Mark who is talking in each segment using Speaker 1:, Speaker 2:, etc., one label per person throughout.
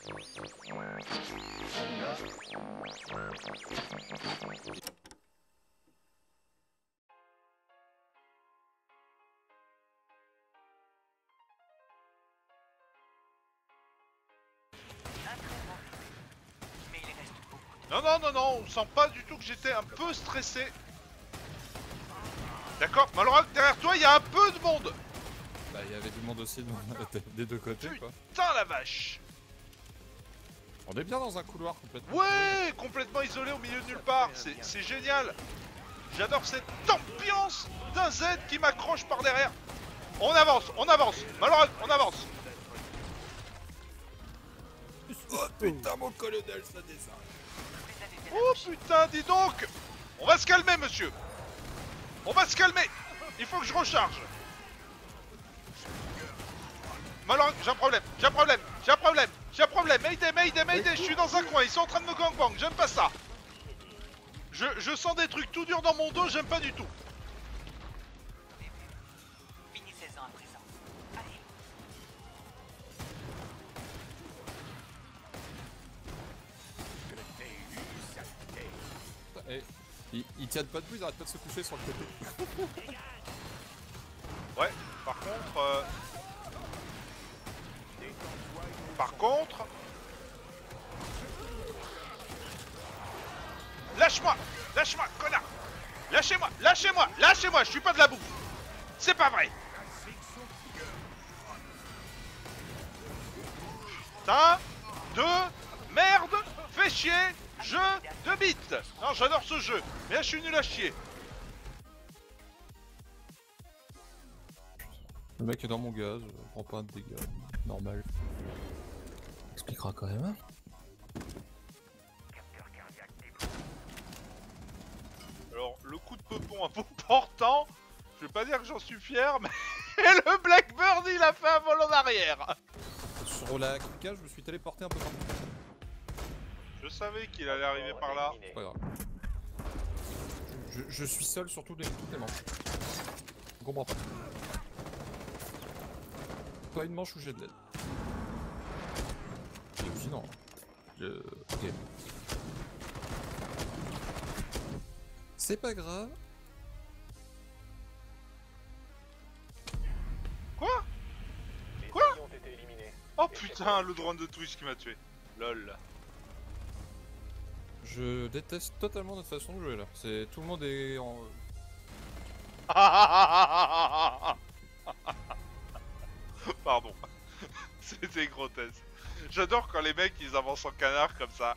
Speaker 1: Non, non, non, non, on sent pas du tout que j'étais un peu stressé. D'accord, Malrock, derrière toi, il y a un peu de monde.
Speaker 2: Bah, il y avait du monde aussi des deux côtés, quoi.
Speaker 1: Putain, la vache.
Speaker 2: On est bien dans un couloir complètement.
Speaker 1: Ouais, complètement isolé au milieu de nulle part. C'est génial. J'adore cette ambiance d'un Z qui m'accroche par derrière. On avance, Malrock, on avance.
Speaker 2: Oh putain, mon colonel, ça descend.
Speaker 1: Oh putain, dis donc. On va se calmer, monsieur. On va se calmer. Il faut que je recharge. Malrock, j'ai un problème. Mayday, je suis dans un coin, ils sont en train de me gangbang, j'aime pas ça. Je sens des trucs tout durs dans mon dos, j'aime pas du tout.
Speaker 3: Finissez-en à présent. Allez.
Speaker 2: Et ils tiennent pas debout, ils arrêtent pas de se coucher sur le côté.
Speaker 1: Ouais, par contre... Lâche-moi, connard. Lâchez-moi, je suis pas de la bouffe. C'est pas vrai. Putain de merde, fais chier, jeu de bite. Non, j'adore ce jeu, mais là je suis nul à chier.
Speaker 2: Le mec est dans mon gaz, prend pas de dégâts, normal. Expliquera quand même.
Speaker 1: Alors, le coup de peupon un peu portant, je vais pas dire que j'en suis fier, mais le Blackbird il a fait un vol en arrière.
Speaker 2: Sur la Kika, je me suis téléporté un peu partout.
Speaker 1: Je savais qu'il allait arriver par là.
Speaker 2: C'est pas grave. Je suis seul sur toutes les manches. Je comprends pas. Pas une manche où j'ai de l'aide. Et sinon, ok. C'est pas grave.
Speaker 1: Quoi? Oh putain, le drone de Twitch qui m'a tué. Lol.
Speaker 2: Je déteste totalement notre façon de jouer là. C'est tout le monde est en.
Speaker 1: Pardon. C'était grotesque. J'adore quand les mecs ils avancent en canard comme ça.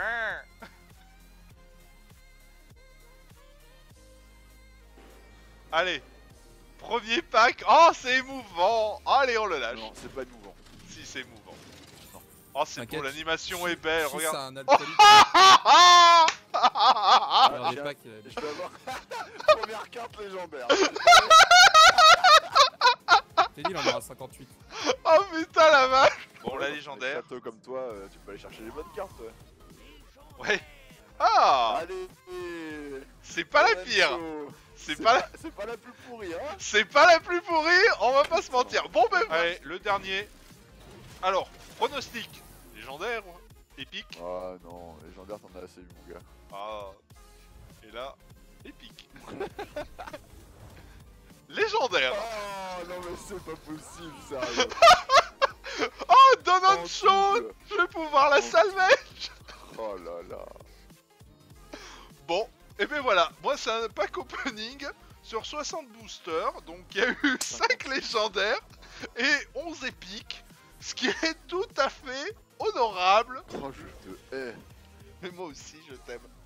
Speaker 1: Allez. Premier pack. Oh, c'est émouvant. Allez, on le lâche.
Speaker 4: Non, c'est pas émouvant.
Speaker 1: Si, c'est émouvant. Non. Oh, c'est beau, l'animation est
Speaker 2: Si
Speaker 1: belle.
Speaker 2: ça
Speaker 1: Regarde.
Speaker 2: a un alcoolique. Alors, les packs,
Speaker 4: Je peux avoir première carte légendaire.
Speaker 2: t'es dit, il en aura 58.
Speaker 1: Oh putain la vache. Bon, la légendaire.
Speaker 4: Château comme toi, tu peux aller chercher les bonnes cartes.
Speaker 1: Ouais. Ah.
Speaker 4: Allez.
Speaker 1: C'est pas la pire. C'est pas
Speaker 4: la plus pourrie, hein.
Speaker 1: C'est pas la plus pourrie, on va pas se mentir. Bon ben, allez, le dernier. Alors, pronostic. Légendaire, épique.
Speaker 4: Ah non, légendaire t'en as assez eu mon gars.
Speaker 1: Ah. Et là, épique. Légendaire.
Speaker 4: Oh non mais c'est pas possible, sérieux.
Speaker 1: Oh, Donut
Speaker 4: En
Speaker 1: Show.
Speaker 4: double.
Speaker 1: Je vais pouvoir la salvage.
Speaker 4: Oh là là.
Speaker 1: Bon, et ben voilà, moi c'est un pack opening sur 60 boosters, donc il y a eu 5 légendaires et 11 épiques, ce qui est tout à fait honorable.
Speaker 4: Oh je te hais.
Speaker 1: Mais moi aussi je t'aime.